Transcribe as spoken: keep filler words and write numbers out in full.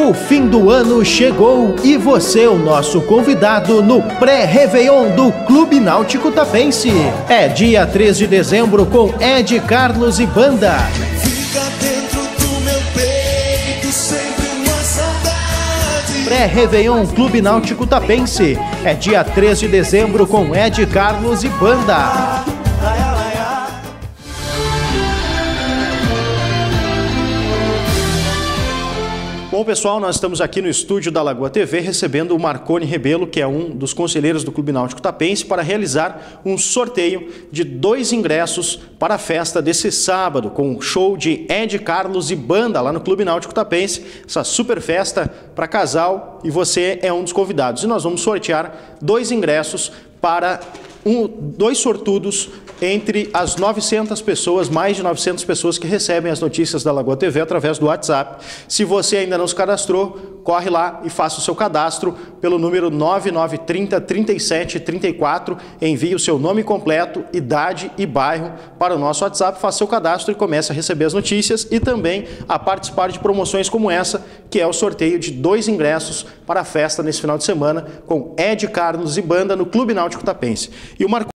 O fim do ano chegou e você é o nosso convidado no pré-réveillon do Clube Náutico Tapense. É dia três de dezembro com Ed Carlos e banda. Fica dentro do meu peito sempre uma saudade. Pré-réveillon Clube Náutico Tapense. É dia três de dezembro com Ed Carlos e banda. Bom, pessoal, nós estamos aqui no estúdio da Lagoa T V recebendo o Marconi Rebelo, que é um dos conselheiros do Clube Náutico Tapense, para realizar um sorteio de dois ingressos para a festa desse sábado, com o show de Ed Carlos e banda lá no Clube Náutico Tapense, essa super festa para casal, e você é um dos convidados. E nós vamos sortear dois ingressos para um, dois sortudos entre as novecentas pessoas, mais de novecentas pessoas que recebem as notícias da Lagoa T V através do WhatsApp. Se você ainda não se cadastrou, corre lá e faça o seu cadastro pelo número nove nove três zero, três sete três quatro. Envie o seu nome completo, idade e bairro para o nosso WhatsApp, faça seu cadastro e comece a receber as notícias e também a participar de promoções como essa, que é o sorteio de dois ingressos para a festa nesse final de semana com Ed Carlos e banda no Clube Náutico Tapense. E o Marco